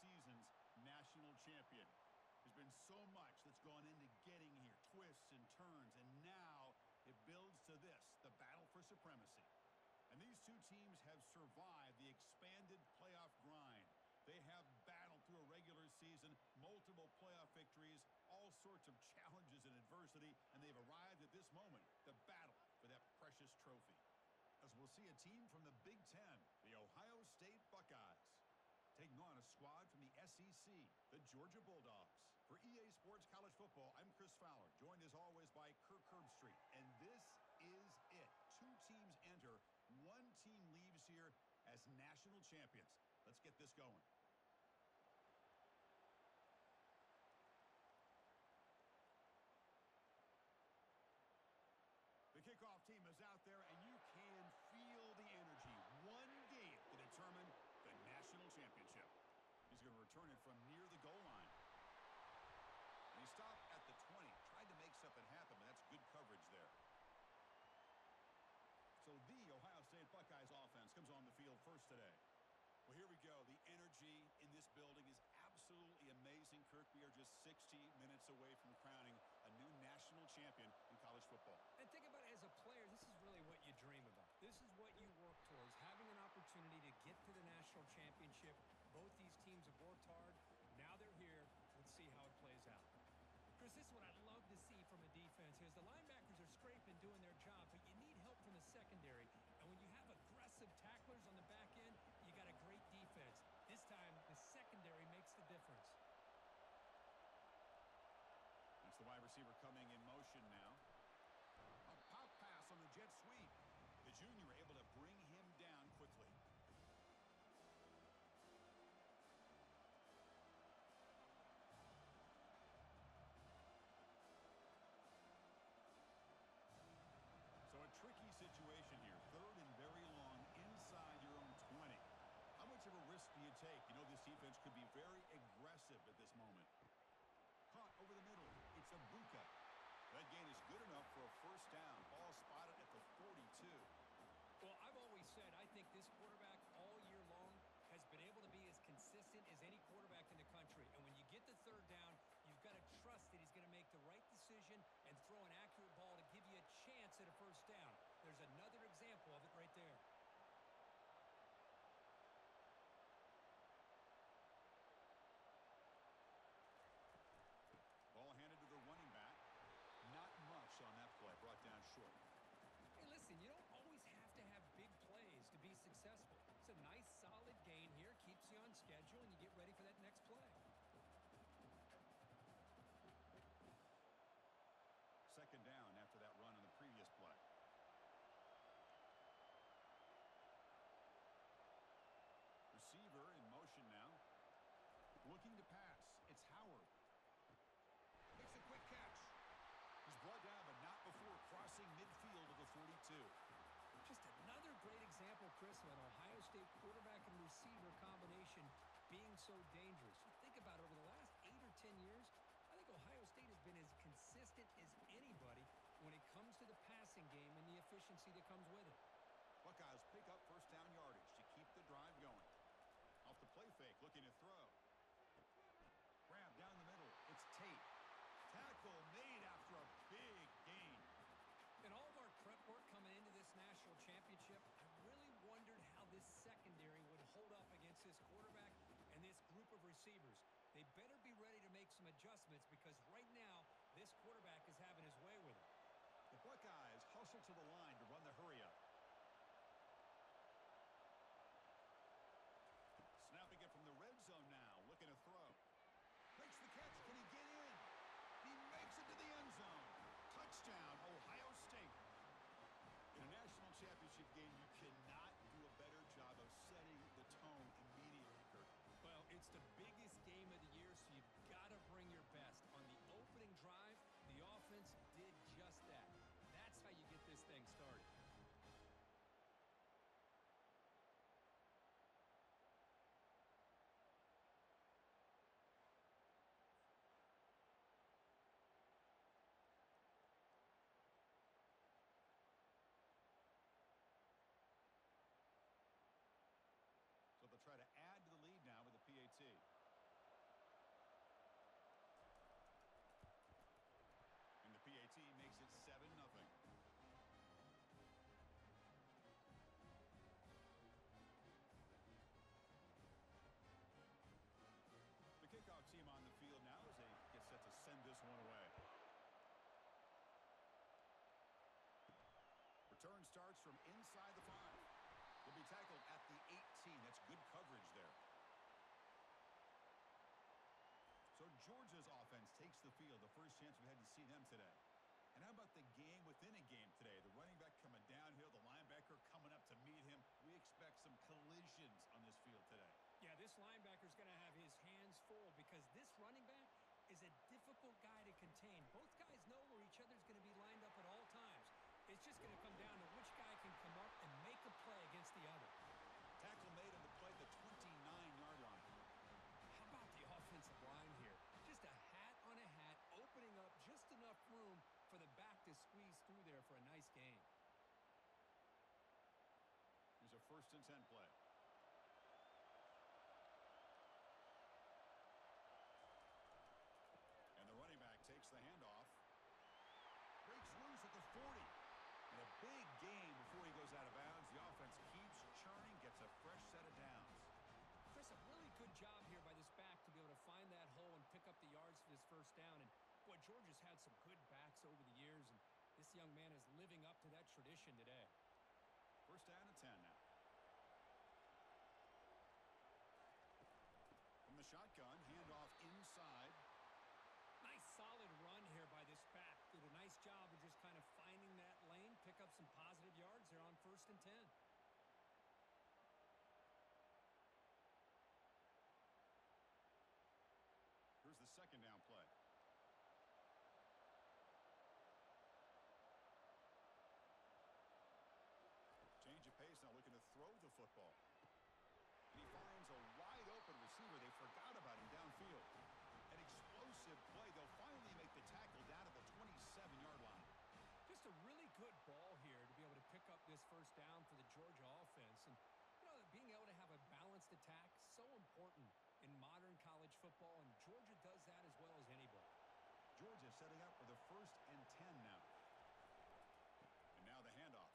season's national champion. There's been so much that's gone into getting here, twists and turns, and now it builds to this, the battle for supremacy. And these two teams have survived the expanded playoff grind. They have battled through a regular season, multiple playoff victories, all sorts of challenges and adversity, and they've arrived at this moment, the battle for that precious trophy. As we'll see a team from the Big Ten, the Ohio State Buckeyes, taking on a squad from the SEC, the Georgia Bulldogs. For EA Sports College Football, I'm Chris Fowler, joined as always by Kirk Herbstreit. And this is it. Two teams enter, one team leaves here as national champions. Let's get this going. The kickoff team is out there, and you can feel the energy. One game to determine the national championship. He's going to return it from near the goal line. And he stopped at the 20. Tried to make something happen, but that's good coverage there. So the Ohio State Buckeyes offense comes on the field first today. Well, here we go. The energy in this building is absolutely amazing, Kirk. We are just 60 minutes away from crowning a new national champion in college football. And think about it, as a player, this is really what you dream about. This is what you work towards, having an opportunity to get to the national championship. Both these teams have worked hard. Now they're here. Let's see how it plays out. Chris, this is what I'd love to see from a defense here. As the linebackers are scraping, doing their job, but you need help from the secondary. And when you have aggressive tacklers on the back end, you got a great defense. This time, the secondary makes the difference. That's the wide receiver coming in motion now. A pop pass on the jet sweep. The junior able to bring him down quickly. So a tricky situation here. Third and very long inside your own 20. How much of a risk do you take? You know, this defense could be very aggressive at this moment. Caught over the middle. It's Abuka. That gain is good enough for a first down. Ball spotted at the 42. Well, I've always said I think this quarterback all year long has been able to be as consistent as any quarterback in the country. And when you get the third down, you've got to trust that he's going to make the right decision and throw an accurate ball to give you a chance at a first down. There's another example of it right there. Ball handed to the running back. Not much on that play. Brought down short. Hey, listen, you don't always have to have big plays to be successful. It's a nice, solid gain here. Keeps you on schedule, and you get ready for that next play. Second down after that run on the previous play. Receiver in motion now. Looking to pass. It's Howard. Makes a quick catch. He's brought down, but not before crossing midfield of the 42. Just another great example, Chris, of an Ohio State quarterback and receiver combination being so dangerous. You think about it, over the last 8 or 10 years, I think Ohio State has been as consistent as anybody when it comes to the passing game and the efficiency that comes with it. Buckeyes pick up first down yardage to keep the drive going. Off the play fake, looking to throw. Grab down the middle. It's Tate. Tackle made after a big gain. In all of our prep work coming into this national championship, I really wondered how this secondary would hold up against this quarterback and this group of receivers. They better be ready to make some adjustments, because right now, this quarterback is having his way with it. The Buckeyes hustle to the line to run the hurry-up. Snapping it from the red zone now, looking to throw. Makes the catch. Can he get in? He makes it to the end zone. Touchdown, Ohio State. In a national championship game, you cannot do a better job of setting the tone immediately, Kirk. Well, it's the biggest game of the year, so you've got to bring your best. On the opening drive, the offense did just that. That's how you get this thing started. from inside the 5. He'll be tackled at the 18. That's good coverage there. So Georgia's offense takes the field. The first chance we had to see them today. And how about the game within a game today? The running back coming downhill, the linebacker coming up to meet him. We expect some collisions on this field today. Yeah, this linebacker's going to have his hands full because this running back is a difficult guy to contain. Both guys know where each other's going to be lined up at all times. It's just going to come down to which guy can come up and make a play against the other. Tackle made on the play at the 29-yard line. How about the offensive line here? Just a hat on a hat, opening up just enough room for the back to squeeze through there for a nice gain. Here's a 1st and 10 play. And the running back takes the handoff. Breaks loose at the 40. And a big gain before he goes out of bounds. The offense keeps churning, gets a fresh set of downs. Chris, a really good job here by this back to be able to find that hole and pick up the yards for this 1st down. And, boy, Georgia's had some good backs over the years, and this young man is living up to that tradition today. 1st down and 10 now. From the shotgun, handoff inside. Nice solid run here by this back. Did a nice job of just kind of finding that lane, pick up some positive yards there on 1st and 10. Here's the 2nd down play. Change of pace now, looking to throw the football. And he finds a wide open receiver. They forgot about him downfield. An explosive play. They'll finally make the tackle down at the 27-yard line. Just a really good ball here to be able to pick up this 1st down for the Georgia offense. And, you know, being able to have a balanced attack, so important in modern college football, and Georgia does that as well as anybody. Georgia setting up for the 1st and 10 now. And now the handoff.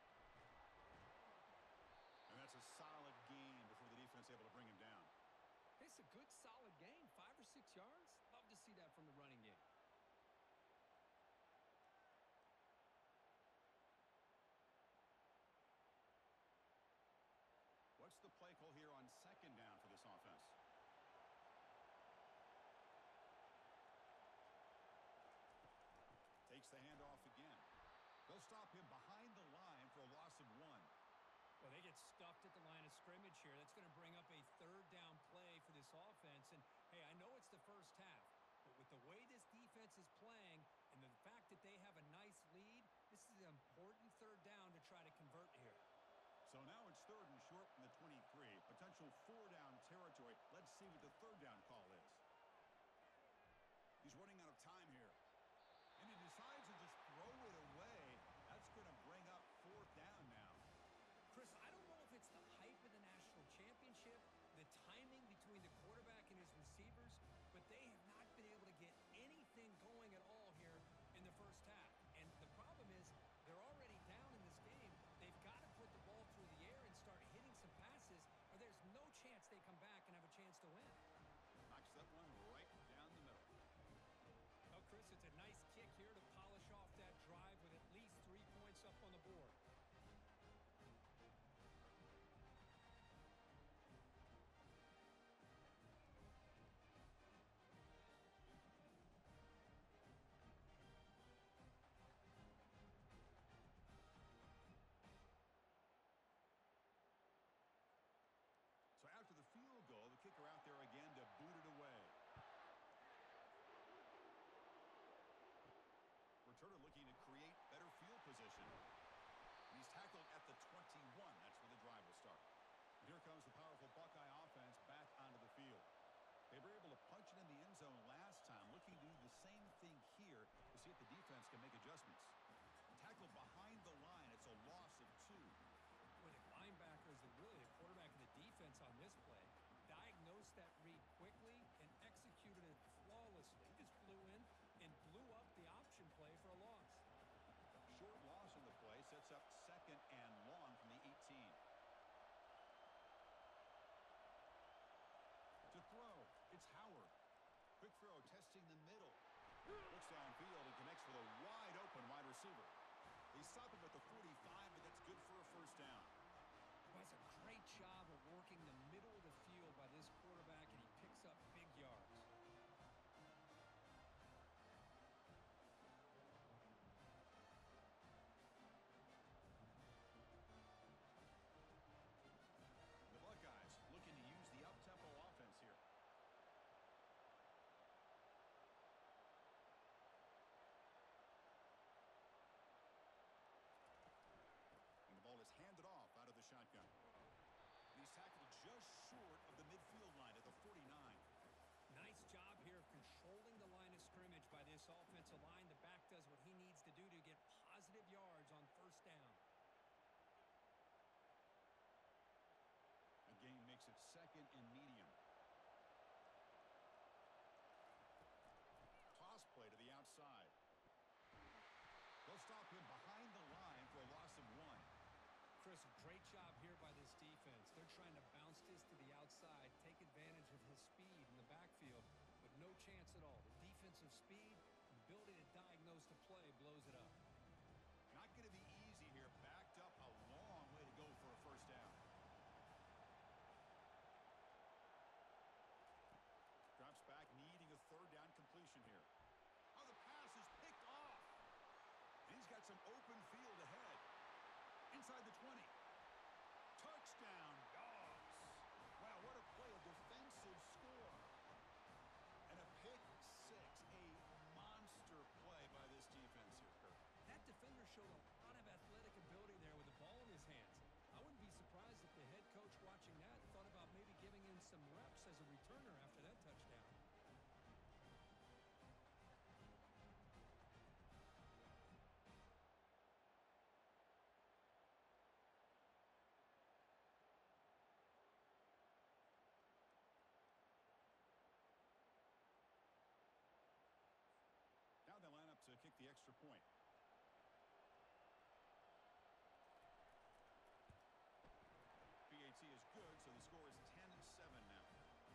And that's a solid gain before the defense able to bring him down. It's a good, solid gain. 5 or 6 yards. Love to see that from the running game. What's the play call here on 2nd down for this offense? Takes the handoff again. They'll stop him behind the line for a loss of 1. Well, they get stuffed at the line of scrimmage here. That's going to bring up a 3rd down play for this offense. And, hey, I know it's the first half, but with the way this defense is playing and the fact that they have a nice lead, this is an important 3rd down to try to convert here. So now it's 3rd and short from the 23. Potential 4-down territory. Let's see what the 3rd down call is. He's running out of time here. And he decides to just throw it away. That's going to bring up 4th down now. Chris, I don't know if it's the hype of the national championship, the timing between the quarterback and his receivers, but they have not been able to get anything going at all here in the 1st half. And the problem is they're already down in this game. They've got to put the ball through the air and start hitting some passes, or there's no chance they come back and have a chance to win. Knocks that one right down the middle. Oh, Chris, it's a nice kick here to polish off that drive with at least 3 points up on the board. So after the field goal, the kicker out there again to boot it away. Returner looking to create better field position. And he's tackled at the 21. That's where the drive will start. And here comes the powerful Buckeye offense back onto the field. They were able to punch it in the end zone last time, looking to do the same thing here to see if the defense can make adjustments. Tackled behind the line. It's a loss of 2. With the linebackers and really the quarterback of the defense on this play, diagnosed that read quickly and executed it flawlessly. Just flew in and blew up the option play for a loss. Short loss on the play sets up 2nd and long from the 18. To throw, it's Howard. Quick throw, testing the middle. Looks downfield and connects with a wide open wide receiver. They stop him at the 45, but that's good first down. Well, it's a great job of working the middle of the field by this quarterback, and he picks up big yards. The Buckeyes looking to use the up-tempo offense here. And the ball is handed off out of the shotgun. And he's tackled just short of the midfield line at the 49. Nice job here of controlling the line of scrimmage by this offensive line. The back does what he needs to do to get positive yards on first down. A gain makes it second and medium. Toss play to the outside. They'll stop him behind the line for a loss of 1. Chris, a great job here by this defense. They're trying to bounce this to the outside, take advantage of his speed in the backfield, with no chance at all. The defensive speed, ability to diagnose the play, blows it up. Not going to be easy here. Backed up a long way to go for a first down. Drops back, needing a third down completion here. Oh, the pass is picked off. And he's got some open field ahead. Inside the 20. Touchdown, Dogs. Wow, what a play, a defensive score. And a pick six, a monster play by this defense here, Kirk. That defender showed a lot of athletic ability there with the ball in his hands. I wouldn't be surprised if the head coach watching that thought about maybe giving him some reps as a returner after that touchdown. Now they line up to kick the extra point. PAT is good, so the score is 10-7 now.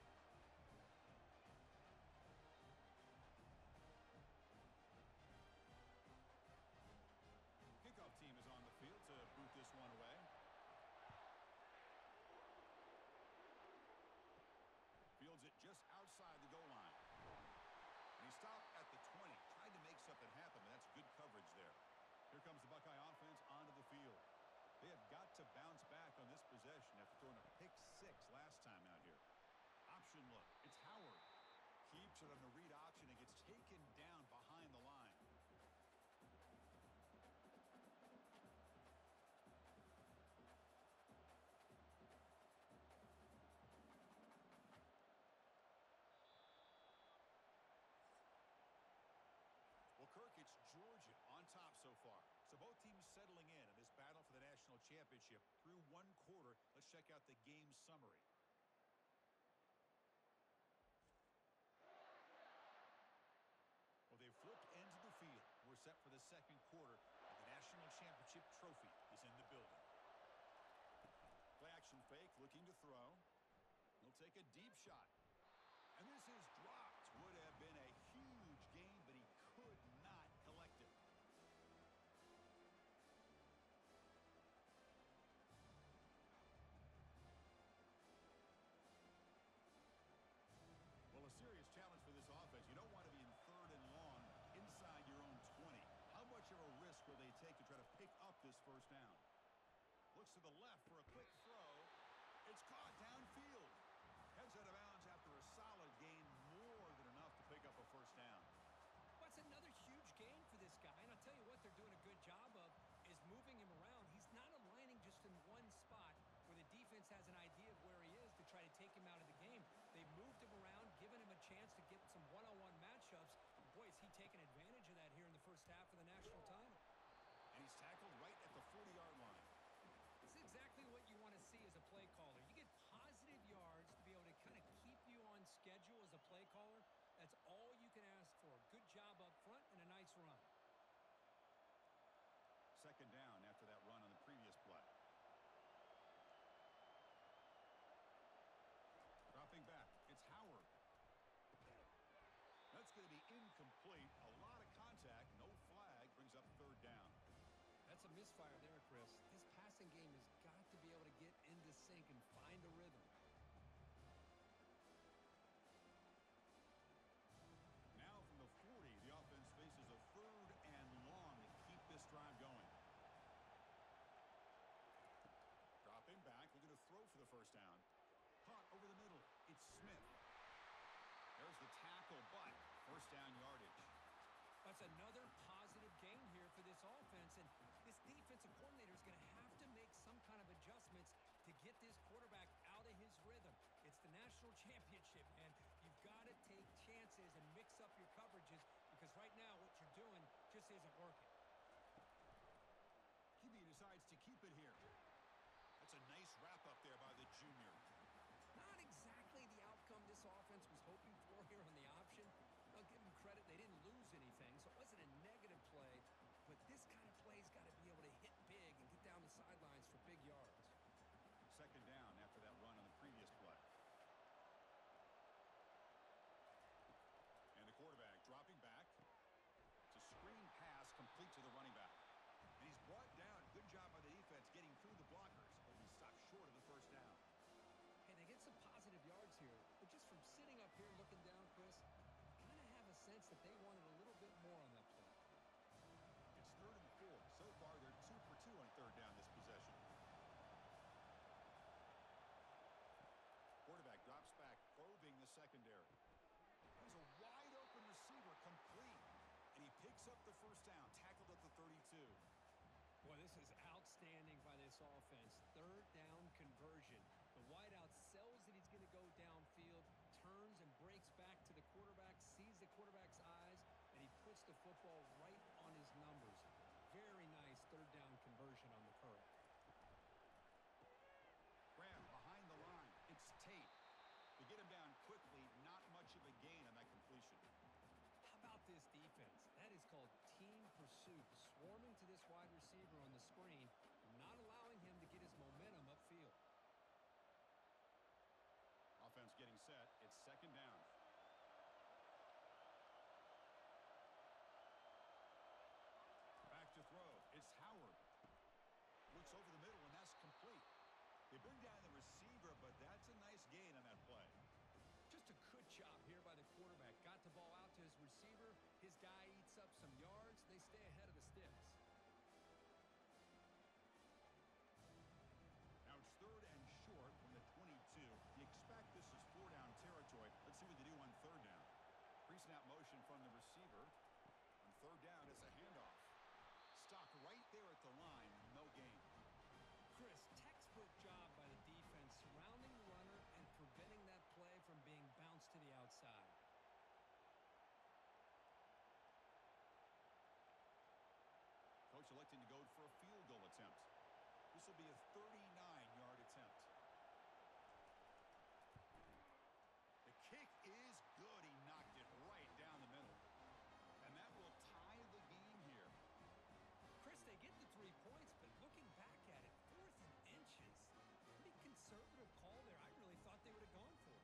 Kickoff team is on the field to boot this one away. Fields it just outside the goal line. And he stopped at the 20, tried to make something happen, but that's good coverage there. Here comes the Buckeye offense onto the field. They have got to bounce back on this possession after throwing a pick six last time out here. Option look. It's Howard. Keeps it on the read option and gets taken down behind the line. Well, Kirk, it's Georgia on top so far. So both teams settling in this battle for the national championship through one quarter. Let's check out the game summary. Well, they've flipped ends of the field. We're set for the second quarter, and the national championship trophy is in the building. Play action fake, looking to throw. He'll take a deep shot. And this is dropped. Would have been a huge gain, but he could not collect it. Well, a serious challenge for this offense. You don't want to be in third and long inside your own 20. How much of a risk will they take to try to pick up this first down? Looks to the left for a quick throw. It's caught downfield. Heads out of bounds after a solid gain, more than enough to pick up a first down. What's another huge gain for this guy, and I'll tell you what they're doing a good job of is moving him around. He's not aligning just in one spot where the defense has an idea of where he is to try to take him out of the game. They've moved him around, given him a chance to get some one-on-one matchups. And boy, is he taking advantage of that here in the first half of the national title. And he's tackled right at the 40-yard line. This is exactly what you want to see as a play caller. You get positive yards to be able to kind of keep you on schedule as a play caller. That's all you can ask for. Good job up front and a nice run. Second down after that run on the previous play. Dropping back, it's Howard. That's going to be incomplete. A lot of contact, no flag, brings up third down. That's a misfire there, Chris. This passing game is first down. Caught over the middle. It's Smith. There's the tackle, but first down yardage. That's another positive gain here for this offense, and this defensive coordinator is going to have to make some kind of adjustments to get this quarterback out of his rhythm. It's the national championship, man. You've got to take chances and mix up your coverages because right now what you're doing just isn't working. QB decides to keep it here. That's a nice wrap up there by the junior. Not exactly the outcome this offense was hoping for here on the option. I'll give them credit. They didn't lose anything, so it wasn't a negative play. But this kind of play's got to be able to hit big and get down the sidelines for big yards. Second down after that run on the previous play. And the quarterback dropping back. It's a screen pass complete to the running back. And he's brought down. Good job by the defense getting through the blockers. But he stopped short of the first down. Hey, they get some positive yards here. But just from sitting up here looking down, Chris, I kind of have a sense that they wanted a little bit more on that play. It's 3rd and 4. So far, they're 2 for 2 on 3rd down this possession. Quarterback drops back, probing the secondary. There's a wide-open receiver complete. And he picks up the first down, tackled at the 32. Boy, this is outstanding by this offense. 3rd down conversion. The wideout sells that he's going to go downfield, turns and breaks back to the quarterback, sees the quarterback's eyes, and he puts the football right on his numbers. Very nice 3rd down conversion on the curl. Graham behind the line. It's Tate. They get him down quickly. Not much of a gain on that completion. How about this defense? That is called team pursuit. Swarming to this wide receiver on the screen, not allowing him to get his momentum upfield. Offense getting set. It's 2nd down. Back to throw. It's Howard. Looks over the middle, and that's complete. They bring down the receiver, but that's a nice gain on that play. Just a good job here by the quarterback. Got the ball out to his receiver. His guy eats up some yards. They stay ahead of the Stix. Now it's 3rd and short from the 22. You expect this is 4-down territory. Let's see what they do on 3rd down. Pre-snap motion from the receiver. On 3rd down, it's a handoff. Stopped right there at the line. No gain. Chris, textbook job by the defense surrounding the runner and preventing that play from being bounced to the outside. Coach electing to go for a field goal attempt. This will be a 39-yard attempt. The kick is good. He knocked it right down the middle. And that will tie the game here. Chris, they get the 3 points, but looking back at it, 4th and inches. Pretty conservative call there. I really thought they would have gone for it.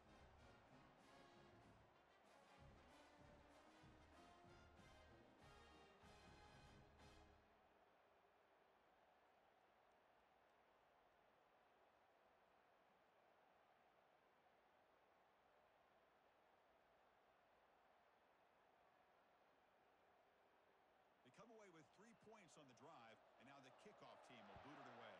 They come away with 3 points on the drive, and now the kickoff team will boot it away.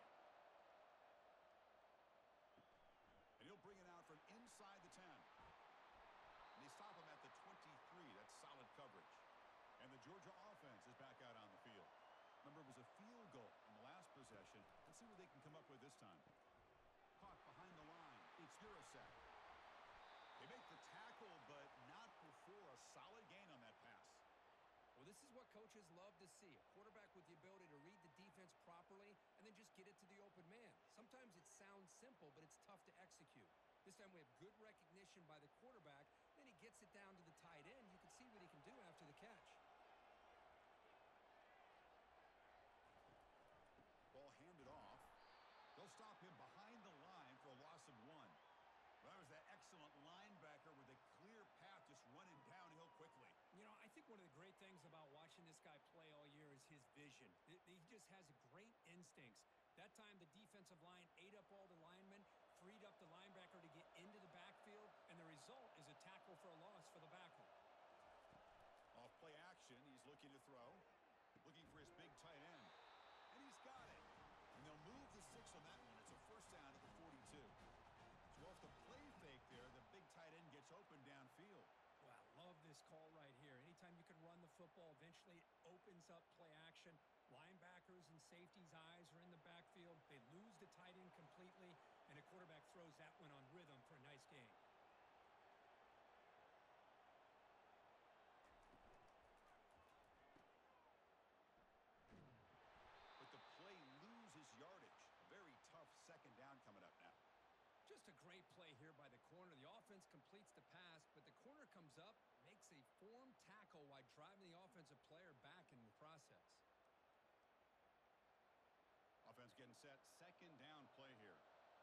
And he'll bring it out from inside the 10. And they stop him at the 23. That's solid coverage. And the Georgia offense is back out on the field. Remember, it was a field goal in the last possession. Let's see what they can come up with this time. Caught behind the line. It's Urasek. They make the tackle, but not before a solid gain on that pass. Well, this is what coaches love to see. A quarterback with the ability to read the defense properly and then just get it to the open man. Sometimes it sounds simple, but it's tough to execute. This time we have good recognition by the quarterback. Then he gets it down to the tight end. You can see what he can do after the catch. Ball handed off. They'll stop him behind the line for a loss of 1. Well, that was that excellent linebacker with a clear path just running downhill quickly. You know, I think one of the great things about watching this guy play all year is his vision. He just has great instincts. That time, the defensive line ate up all the linemen, freed up the linebacker to get into the backfield, and the result is a tackle for a loss for the backer. Off play action, he's looking to throw. Looking for his big tight end. And he's got it. And they'll move the 6 on that one. It's a first down at the 42. this call right here. Anytime you can run the football, eventually it opens up play action. Linebackers and safeties' eyes are in the backfield. They lose the tight end completely, and a quarterback throws that one on rhythm for a nice gain. But the play loses yardage. A very tough second down coming up now. Just a great play here by the corner. The offense completes the pass, but the corner comes up, makes a form tackle while driving the offensive player back in the process. Offense getting set. Second down play here.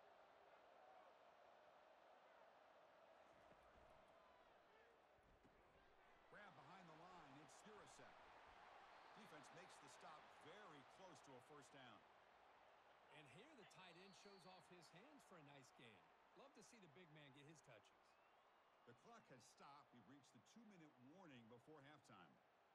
Grab behind the line. It's Stix. Defense makes the stop very close to a first down. And here the tight end shows off his hands for a nice gain. Love to see the big man get his touches. The clock has stopped. We've reached the 2-minute warning before halftime.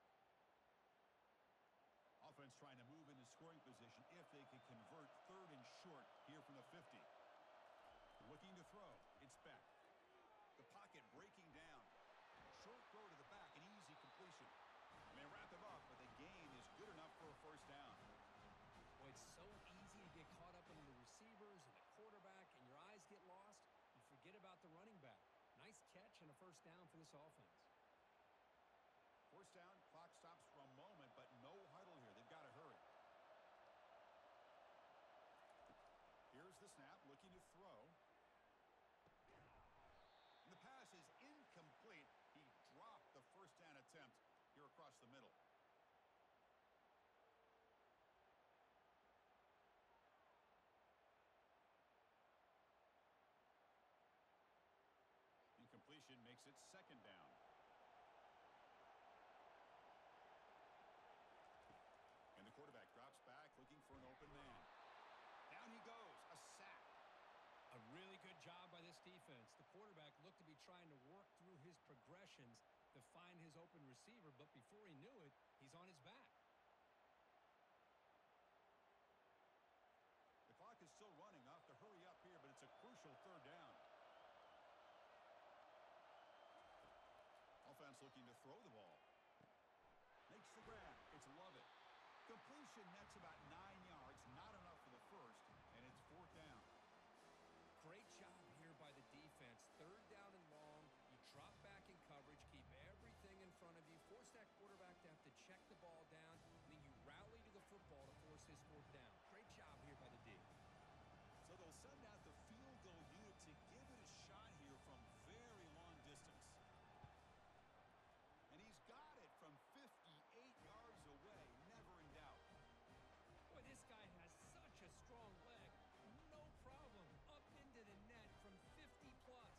Offense trying to move into scoring position if they could convert third and short here from the 50. Looking to throw. It's Beck. The pocket breaking down. Short throw to the back, an easy completion. And they wrap him up, but the gain is good enough for a first down. Boy, it's so easy to get caught up in the receivers and the quarterback, and your eyes get lost. You forget about the running back. Nice catch and a first down for this offense. First down, clock stops for a moment, but no huddle here. They've got to hurry. Here's the snap, looking to throw. And the pass is incomplete. He dropped the first down attempt here across the middle. Incompletion makes it second down. And the quarterback drops back, looking for an open man. Down he goes, a sack. A really good job by this defense. The quarterback looked to be trying to work through his progressions to find his open receiver, but before he knew it, he's on his back. The clock is still running. Off to hurry up here, but it's a crucial third down. Offense looking to throw the ball. Makes the grab. It's Lovett. Completion nets about 9 yards. Not enough for the first, and it's fourth down. Great job here by the defense. Third down and long. You drop back in coverage, keep everything in front of you, force that quarterback to have to check the ball down, and then you rally to the football to force his fourth down. Great job here by the D. So they'll send out the field goal unit to give it a shot here from very long distance. And he's got it from 58 yards away. Never in doubt. Boy, this guy has such a strong leg. No problem. Up into the net from 50 plus.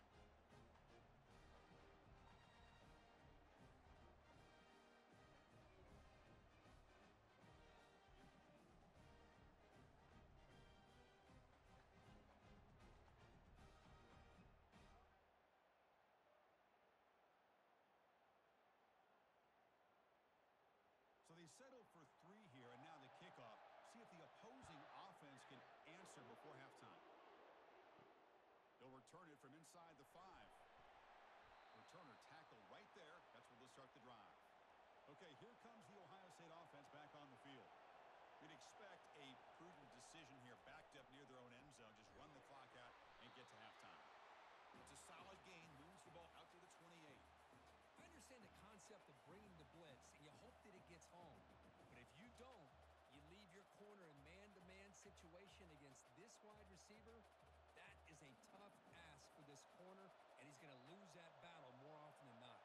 So they settle for 3 here, and now the kickoff. See if the opposing offense can answer before halftime. They'll return it from inside the 5. Returner tackled right there. That's where they'll start the drive. Okay, here comes the Ohio State offense back on the field. We'd expect a prudent decision here, backed up near their own end zone. Just run the clock out and get to halftime. It's a solid gain, moves the ball out to the 28. I understand the concept of bringing the blitz, and you hope that it gets home. But if you don't, you leave your corner in man-to-man situation against this wide receiver. That is a tough ask for this corner, and he's going to lose that battle more often than not.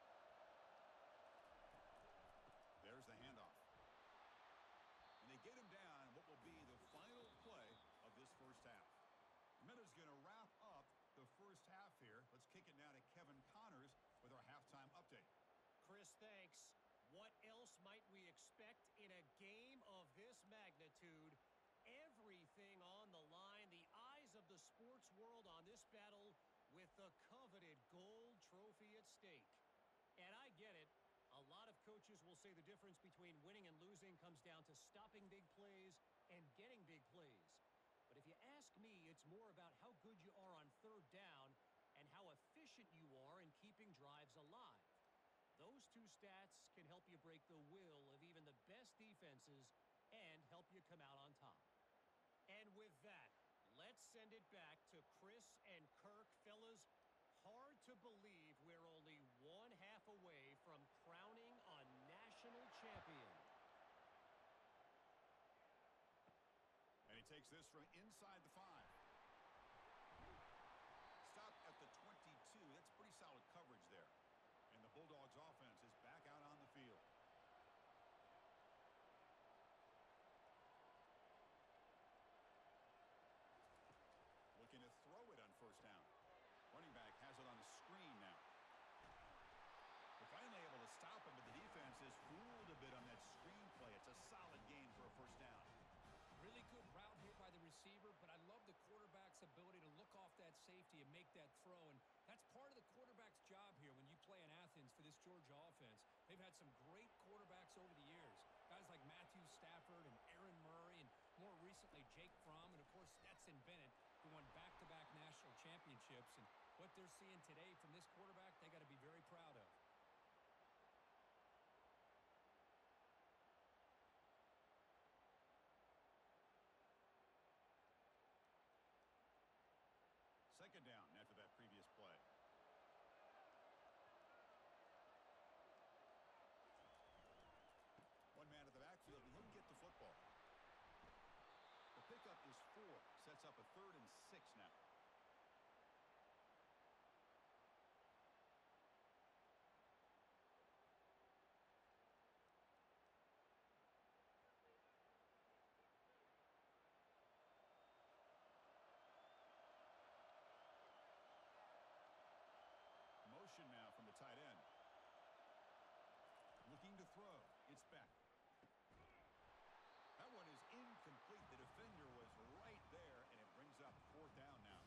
There's the handoff. And they get him down what will be the final play of this first half. Minuta's going to wrap up the first half here. Let's kick it now to Kevin Connors with our halftime update. Chris, thanks. What else might we expect in a game of this magnitude? Everything on the line. The eyes of the sports world on this battle with the coveted gold trophy at stake. And I get it. A lot of coaches will say the difference between winning and losing comes down to stopping big plays and getting big plays. But if you ask me, it's more about how good you are on third down and how efficient you are in keeping drives alive. two stats can help you break the will of even the best defenses and help you come out on top. And with that, let's send it back to Chris and Kirk. Fellas, hard to believe we're only one half away from crowning a national champion. And he takes this from inside the 5. Stop at the 22. That's pretty solid coverage there. And the Bulldogs offense is back out on the field. Looking to throw it on first down. Running back has it on the screen now. They're finally able to stop him, but the defense is fooled a bit on that screen play. It's a solid gain for a first down. Really good route here by the receiver, but I love the quarterback's ability to look off that safety and make that throw. And that's part of the quarterback's job here when you play in Athens for this Georgia offense. They've had some great quarterbacks over the years. Guys like Matthew Stafford and Aaron Murray, and more recently Jake Fromm, and of course Stetson Bennett, who won back-to-back national championships. And what they're seeing today from this quarterback, they got to be very proud of. Second down after that previous play. One man at the backfield, and he'll get the football. The pickup is 4. Sets up a 3rd and 6 now. Motion now from the tight end. Looking to throw. It's back. That one is incomplete. The defender was right there, and it brings up 4th down now.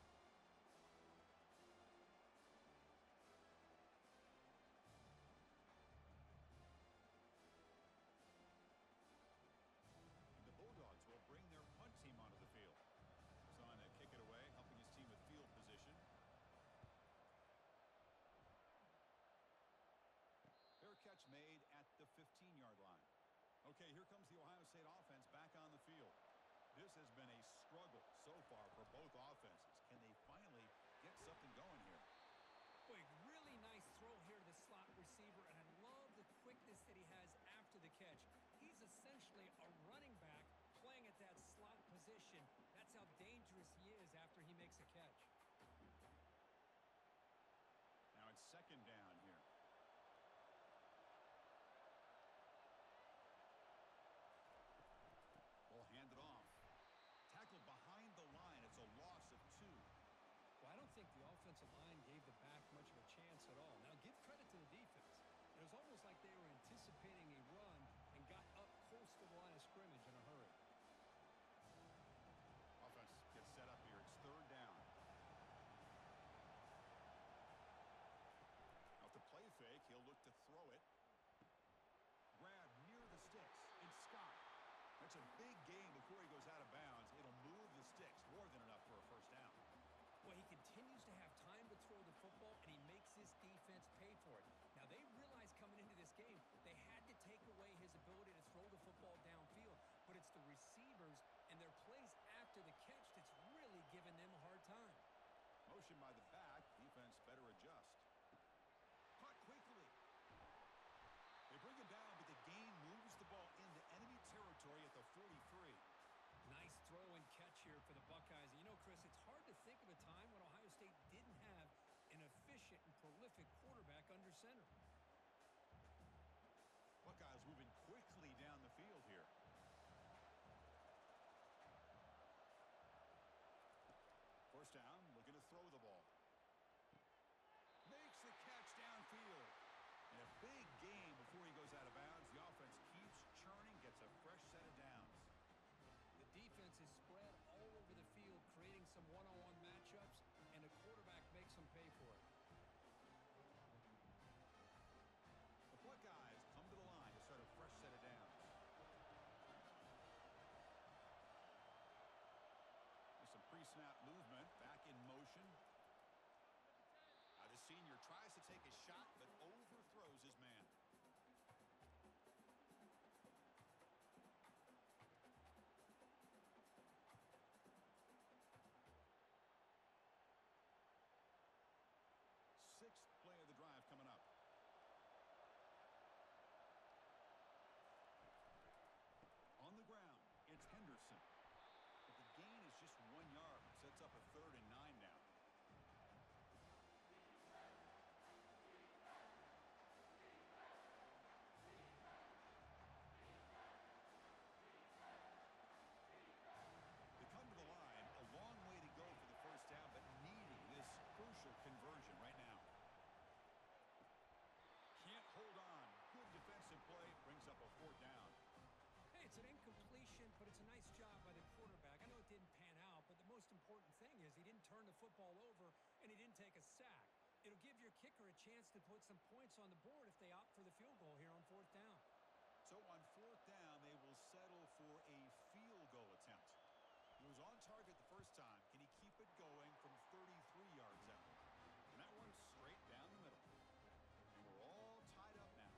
And the Bulldogs will bring their punt team onto the field. He's on to kick it away, helping his team with field position. Fair catch made at the 15-yard line. Okay, here comes the Ohio State offense back on the field. This has been a struggle so far for both offenses. Can they finally get something going here? Boy, really nice throw here to the slot receiver, and I love the quickness that he has after the catch. He's essentially a running back playing at that slot position. That's how dangerous he is after he makes a catch. Now it's second down here. Ball handed off. Tackled behind the line. It's a loss of 2. Well, I don't think the offensive line gave the back much of a chance at all. Now, give credit to the defense. It was almost like they were anticipating a run and got up close to the line of scrimmage in a hurry. Offense gets set up here. It's 3rd down. Off the play fake, he'll look to throw it. Grab near the sticks. And Scott. That's a big gain before he goes out of bounds. It'll move the sticks. More than enough for a first down. Well, he continues to have time to throw the football, and he makes his defense pay for it. Now, they realized coming into this game they had to take away his ability to throw the football downfield, but it's the receivers and their plays after the catch that's really giving them a hard time. Motion by the back. Defense better adjust. Caught quickly. They bring him down, but the gain moves the ball into enemy territory at the 43. Nice throw and catch here for the Buckeyes. And you know, Chris, it's hard to think of a time when Ohio State didn't have an efficient and prolific quarterback under center. Buckeyes moving quickly down the field here. First down, looking to throw the ball. Makes the catch downfield. And a big gain before he goes out of bounds. The offense keeps churning, gets a fresh set of downs. The defense is spread all over the field, creating some one-on-one matchups, and the quarterback makes them pay for it. The Buckeyes come to the line to start a fresh set of downs. There's some pre-snap movement, back in motion. football over, and he didn't take a sack. It'll give your kicker a chance to put some points on the board if they opt for the field goal here on fourth down. So on fourth down, they will settle for a field goal attempt. He was on target the first time. Can he keep it going from 33 yards out? And that one's straight down the middle. And we're all tied up now.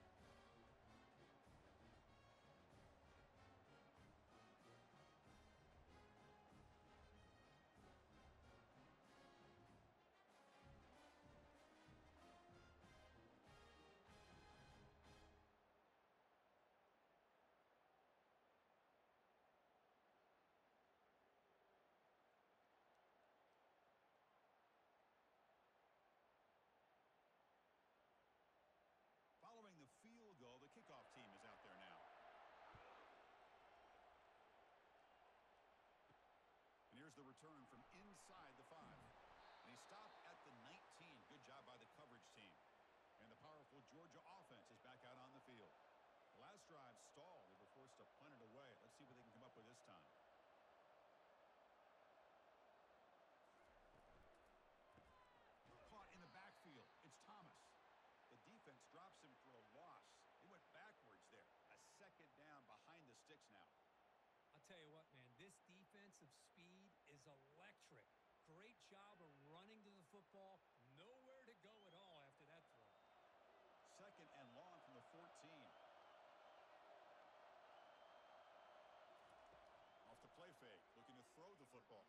Following the field goal, the kickoff team is out there now. And here's the return from inside the 5. And he stopped at the 19. Good job by the coverage team. And the powerful Georgia offense is back out on the field. The last drive stalled. They were forced to punt it away. Let's see what they can come up with this time. Caught in the backfield. It's Thomas. The defense drops him for a loss. They went backwards there. A second down behind the sticks now. I'll tell you what, man, this defensive speed is electric. Great job of running to the football. Nowhere to go at all after that throw. Second and long from the 14. Off the play fake, looking to throw the football.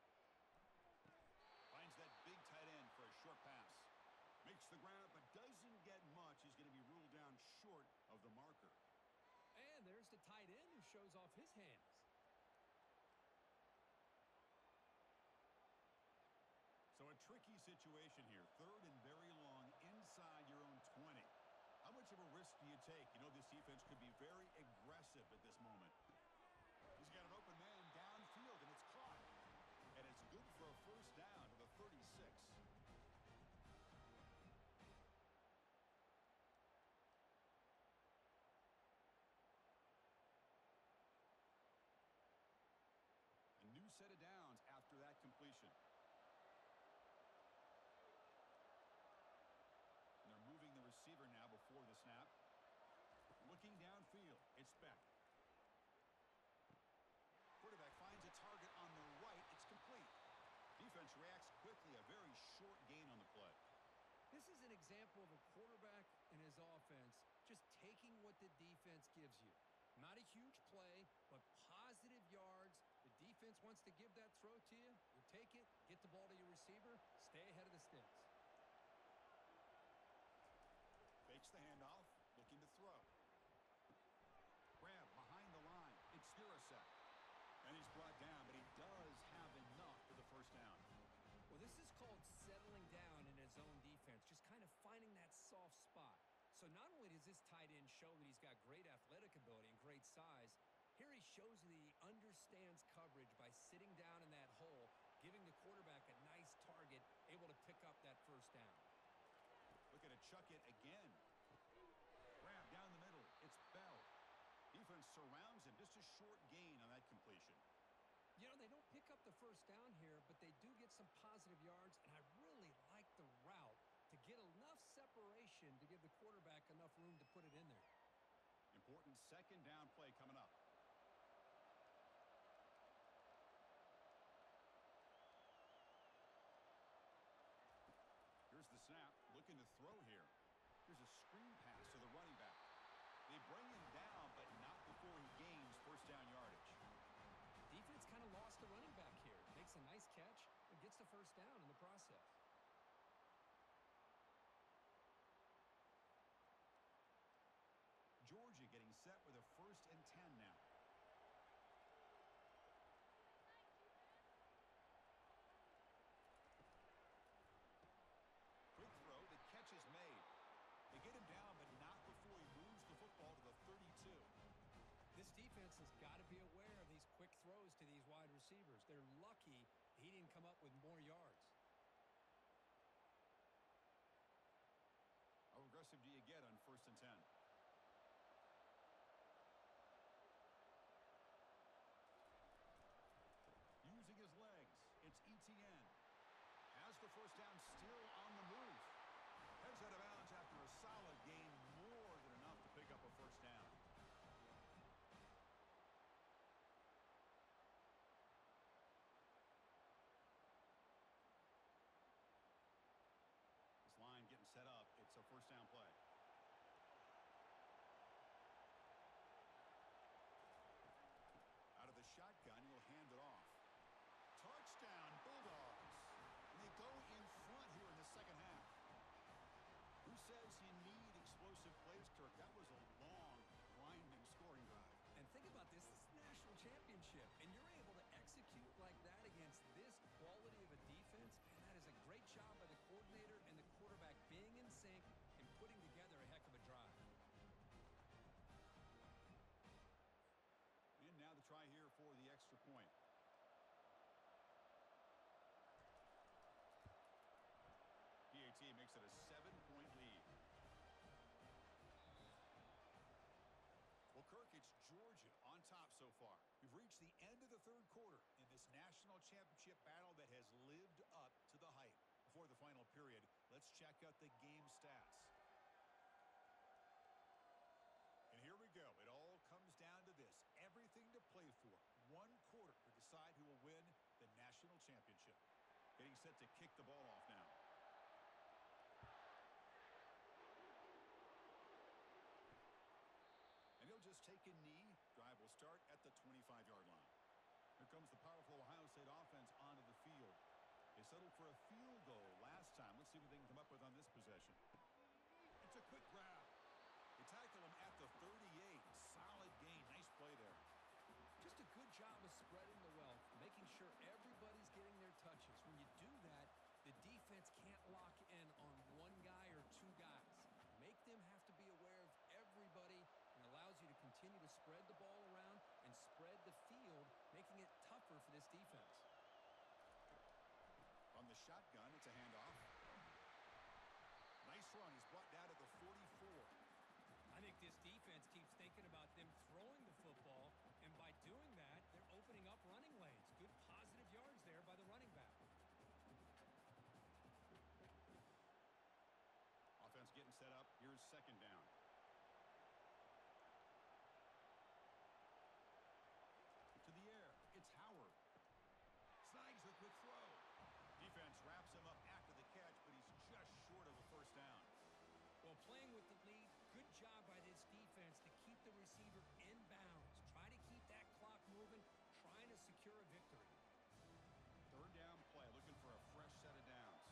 Finds that big tight end for a short pass. Makes the grab, but doesn't get much. He's going to be ruled down short of the marker. And there's the tight end who shows off his hands. So a tricky situation here. Third and very long inside your own 20. How much of a risk do you take? You know, this defense could be very aggressive at this moment. He's got an open man downfield, and it's caught. And it's good for a first down to the 36. A new set of downs after that completion. And they're moving the receiver now before the snap. Looking downfield, it's Beck. Quarterback finds a target on the right. It's complete. Defense reacts quickly. A very short gain on the play. This is an example of a quarterback and his offense just taking what the defense gives you. Not a huge play, but positive yards. The defense wants to give that throw to you. You take it, get the ball to your receiver, stay ahead of the sticks. Fakes the handoff, looking to throw. Grab behind the line. It's Stix. And he's brought down, but he does have enough for the first down. Well, this is called settling down in his own defense, just kind of finding that soft spot. So not only does this tight end show that he's got great athletic ability and great size, here he shows that he understands coverage by sitting down in that hole, giving the quarterback a nice target, able to pick up that first down. Looking to chuck it again. Grab down the middle. It's Bell. Defense surrounds him. Just a short gain on that completion. You know, they don't pick up the first down here, but they do get some positive yards, and I really like the route to get enough separation to give the quarterback enough room to put it in there. Important second down play coming up. Here's the snap. Looking to throw here. Here's a screen pass to the running back. They bring him down, but not before he gains first down yardage. Defense kind of lost the running back here. Makes a nice catch and gets the first down in the process. Georgia getting set with a 1st and 10 now. Quick throw. The catch is made. They get him down, but not before he moves the football to the 32. This defense has got to be aware of these quick throws to these wide receivers. They're lucky he didn't come up with more yards. How aggressive do you get on 1st and 10? Using his legs, it's ETN. Has he makes it a 7-point lead. Well, Kirk, it's Georgia on top so far. We've reached the end of the third quarter in this national championship battle that has lived up to the hype. Before the final period, let's check out the game stats. And here we go. It all comes down to this. Everything to play for. One quarter to decide who will win the national championship. Getting set to kick the ball off now. And he'll just take a knee. Drive will start at the 25-yard line. Here comes the powerful Ohio State offense onto the field. They settled for a field goal last time. Let's see what they can come up with on this possession. It's a quick grab. They tackle him at the 38. Solid gain. Nice play there. Just a good job of spreading the wealth, making sure everybody's getting their touches. When you do that, the defense can't lock in on one guy or two guys. Make them have to be aware of everybody, and allows you to continue to spread the ball around and spread the field, making it tougher for this defense. On the shotgun, it's a handoff. Nice run. He's brought down to the 44. I think this defense keeps thinking about them throwing the football, and by doing that, they're opening up running lanes. Good positive yards there by the running back. Offense getting set up. Here's second down. To the air. It's Howard. Snags the quick throw. Defense wraps him up after the catch, but he's just short of a first down. Well, playing with the lead, good job by this defense to keep the receiver in bounds. Try to keep that clock moving, trying to secure a victory. Third down play, looking for a fresh set of downs.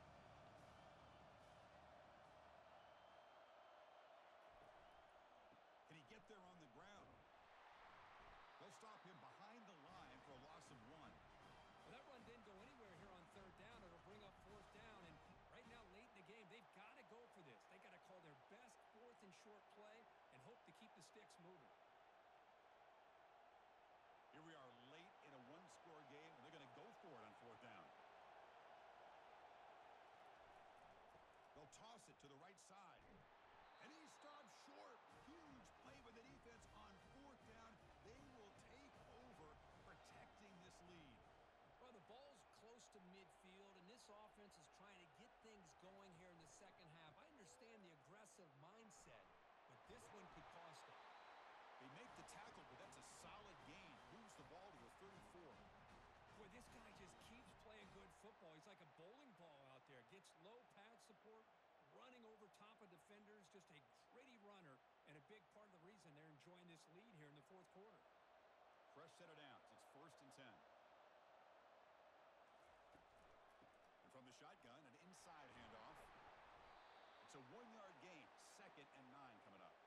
Can he get there on the ground? They'll stop him behind the line for a loss of 1. Well, that run didn't go anywhere here on third down. It'll bring up fourth down, and right now, late in the game, they've got to go for this. They got to call their best fourth and short play and hope to keep the Stix moving. Here we are late in a one-score game, and they're going to go for it on fourth down. They'll toss it to the right side. And he stops short. Huge play by the defense on fourth down. They will take over, protecting this lead. Well, the ball's close to midfield, and this offense is trying to get things going here in the second half. I understand the aggressive mindset, but this one could cost them. They make the tackle, but that's a solid gain. Moves the ball to the 34. Boy, this guy just keeps playing good football. He's like a bowling ball out there. Gets low pad support, running over top of defenders. Just a gritty runner, and a big part of the reason they're enjoying this lead here in the fourth quarter. Fresh set of downs. It's 1st and 10. And from the shotgun, an inside handoff. It's a 1-yard gain. 2nd and 9 coming up.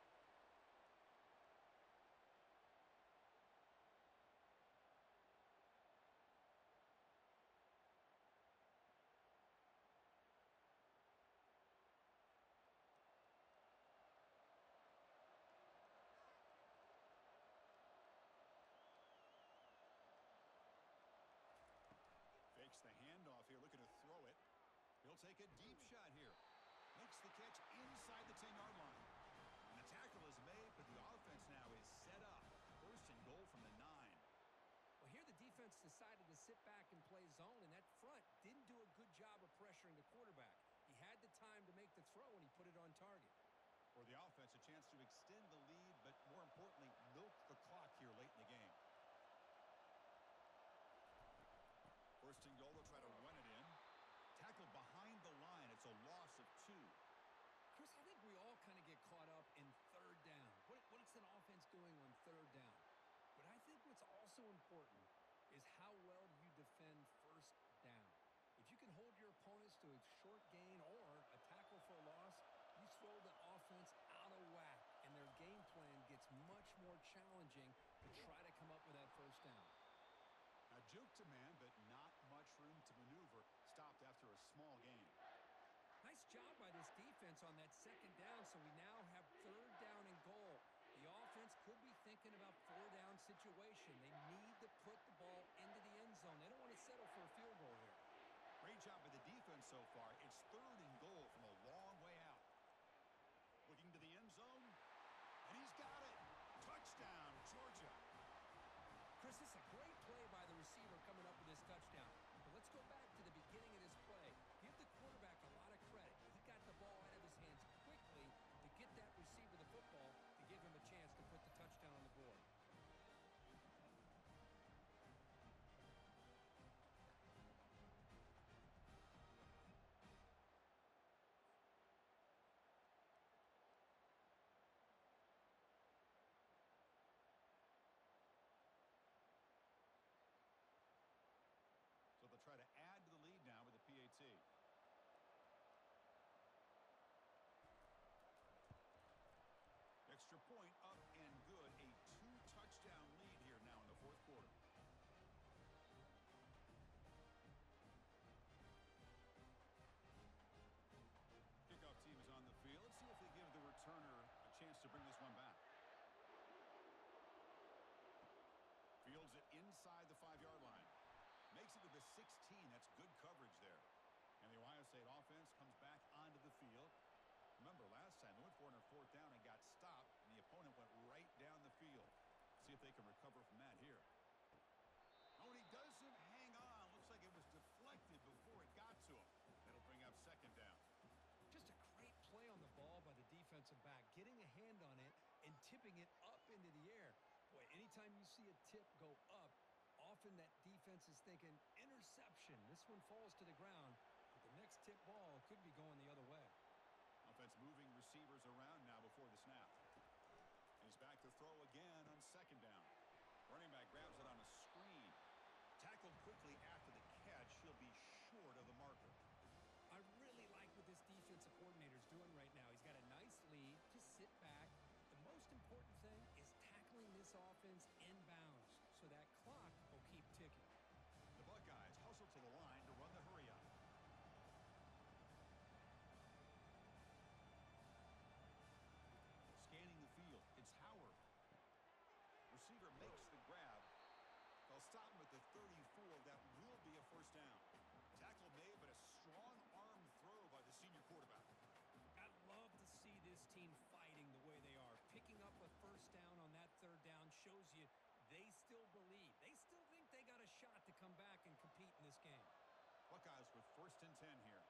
Fakes the handoff here, looking to throw it. He'll take a deep shot here. Makes the catch inside the 10-yard line. And the tackle is made, but the offense now is set up. 1st and goal from the 9. Well, here the defense decided to sit back and play zone, and that front didn't do a good job of pressuring the quarterback. He had the time to make the throw, and he put it on target. For the offense, a chance to extend the lead, but more importantly, milk the clock here late in the game. 1st and goal, they'll try to run it in. Tackle behind the line. It's a loss of 2. Chris, I think we all kind of get caught up in third down. What is an offense doing on third down? But I think what's also important is how well you defend first down. If you can hold your opponents to a short gain or a tackle for a loss, you throw the offense out of whack, and their game plan gets much more challenging to try to come up with that first down. Now, juke to man, but not much room to maneuver. Stopped after a small gain. Nice job by this defense on that second down, so we now have third down and goal. The offense could be thinking about 4-down situation. They need to put the ball into the end zone. They don't want to settle for a field goal here. Great job by the defense so far. It's 3rd and goal Chris, this is a great play by the receiver coming up with this touchdown. But let's go back to the beginning of this play. Give the quarterback a lot of credit. He got the ball out of his hands quickly to get that receiver the football to give him a chance to put the touchdown on the board. So they'll try to add to the lead now with a PAT. Extra point up and good. A two-touchdown lead here now in the fourth quarter. Kickoff team is on the field. Let's see if they give the returner a chance to bring this one back. Fields it inside the 5-yard line. Makes it to the 16. That's good coverage there. And the Ohio State offense comes back onto the field. Remember, last time they went for it on 4th down and got stopped, and the opponent went right down the field. See if they can recover from that here. Oh, and he doesn't hang on. Looks like it was deflected before it got to him. That'll bring up 2nd down. Just a great play on the ball by the defensive back, getting a hand on it and tipping it up into the air. Boy, anytime you see a tip go up, often that defense is thinking interception. This one falls to the ground, but the next tip ball could be going the other way. Offense moving receivers around now before the snap. He's back to throw again on 2nd down. Running back grabs it on a screen. Tackled quickly after the catch. He'll be short of the marker. I really like what this defensive coordinator is doing right now. He's got a nice lead. Just sit back. The most important thing is tackling this offense inbounds so that clock will keep ticking. The Buckeyes hustle to the line to run the hurry-up. Scanning the field, it's Howard. Receiver makes the grab. They'll stop him at the 34. That will be a 1st down. Tackle made, but a strong arm throw by the senior quarterback. I love to see this team fighting the way they are. Picking up a 1st down on that 3rd down shows you they still believe. They still think they got a shot to come back and compete in this game. Buckeyes with 1st and 10 here.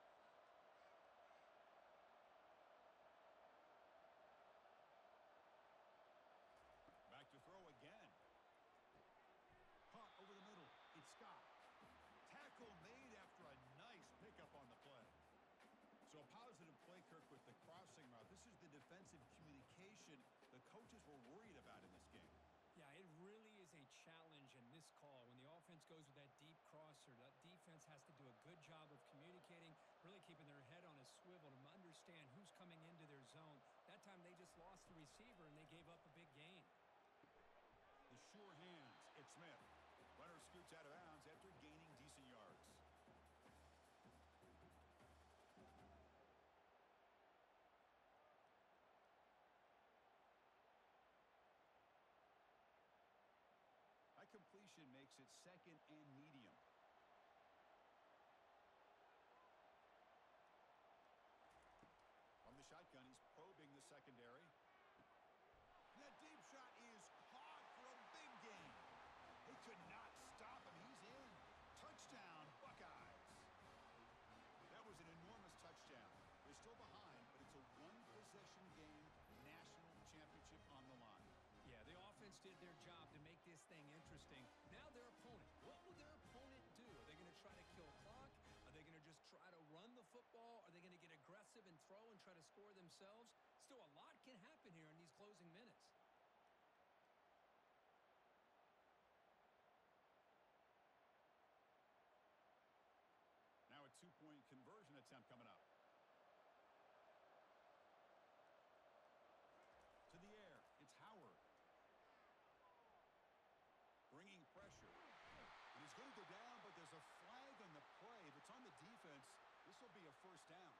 Back to throw again. Caught over the middle. It's Scott. Tackle made after a nice pickup on the play. So a positive play, Kirk, with the crossing route. This is the defensive communication the coaches were worried about in this game. Yeah, it really is a challenge in this call. When the offense goes with that deep crosser, that defense has to do a good job of communicating, really keeping their head on a swivel to understand who's coming into their zone. That time they just lost the receiver and they gave up a big gain. The sure hands. It's Smith. Runner scoots out of bounds after gaining decent yards. That completion makes it 2nd and medium. From the shotgun, he's probing the secondary. That deep shot is caught for a big gain. They could not stop him. He's in. Touchdown, Buckeyes. That was an enormous touchdown. They're still behind, but it's a one-possession game, national championship on the line. Yeah, the offense did their job to make this thing interesting. Now their opponent. What will their opponent do? Are they going to try to kill clock? Are they going to just try to run the football? Are they going to get aggressive and throw and try to score themselves? Still, a lot can happen here in these closing minutes. Now a 2-point conversion attempt coming up. To the air, it's Howard. Bringing pressure. And he's going to go down, but there's a flag on the play. If it's on the defense, this will be a 1st down.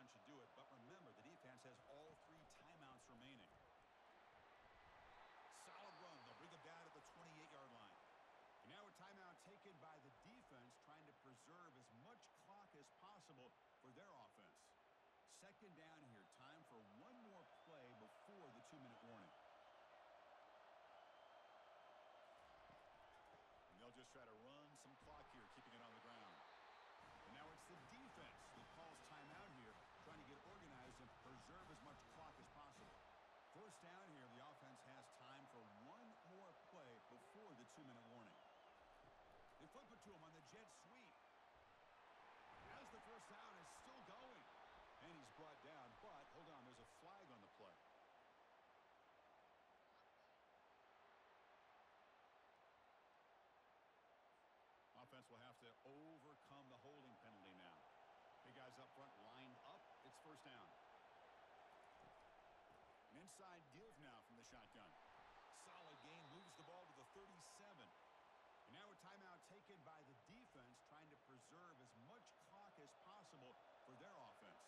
run should do it, but remember, the defense has all 3 timeouts remaining. Solid run. They'll bring it down at the 28-yard line. And now a timeout taken by the defense, trying to preserve as much clock as possible for their offense. Second down here. Time for one more play before the 2-minute warning. And they'll just try to run some clock here, keeping it on the ground. And now it's the defense that calls timeout here, trying to get organized and preserve as much clock as possible. First down here, the offense has time for one more play before the 2-minute warning. They flip it to him on the jet sweep. As the first down is still going. And he's brought down, but hold on, there's a flag on the play. Offense will have to overcome the holding penalty now. Big guys up front lined up. It's first down. An inside give now from the shotgun. Solid gain, moves the ball to the 37. And now a timeout taken by the defense, trying to preserve as much clock as possible for their offense.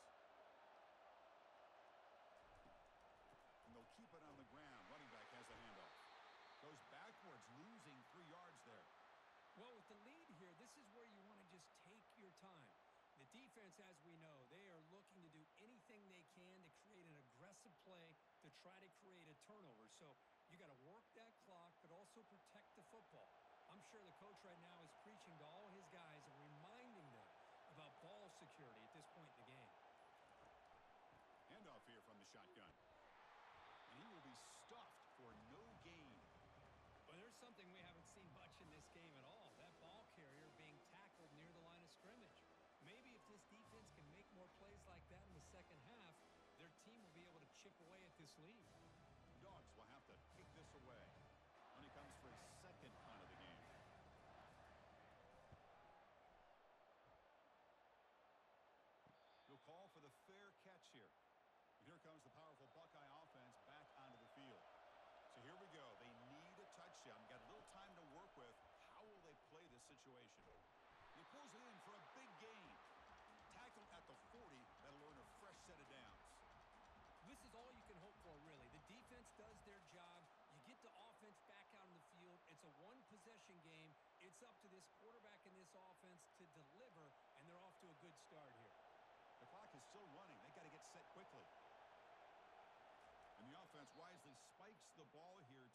And they'll keep it on the ground. Running back has the handoff. Goes backwards, losing 3 yards there. Well, with the lead here, this is where you want to just take your time. The defense, as we know, they are looking to do anything they can to create an aggressive play to try to create a turnover. So you got to work that clock, but also protect the football. I'm sure the coach right now is preaching to all his guys and reminding them about ball security at this point in the game. Handoff here from the shotgun. And he will be stuffed for no gain. Well, there's something we haven't seen much in this game at all. That ball carrier being tackled near the line of scrimmage. Maybe if this defense can make more plays like that in the second half, their team will be able to chip away at this lead. Dogs will have to take this away. Only comes for his second punt of the game. He'll call for the fair catch here. And here comes the powerful Buckeye offense back onto the field. So here we go. They need a touchdown. Got a little time to work with. How will they play this situation? He pulls it in for a big gain. Tackled at the 40. That'll earn a fresh set of downs. This is all you can hope for, really. The defense does their job. You get the offense back out on the field. It's a one-possession game. It's up to this quarterback and this offense to deliver, and they're off to a good start here. The clock is still running. They got to get set quickly. And the offense wisely spikes the ball here,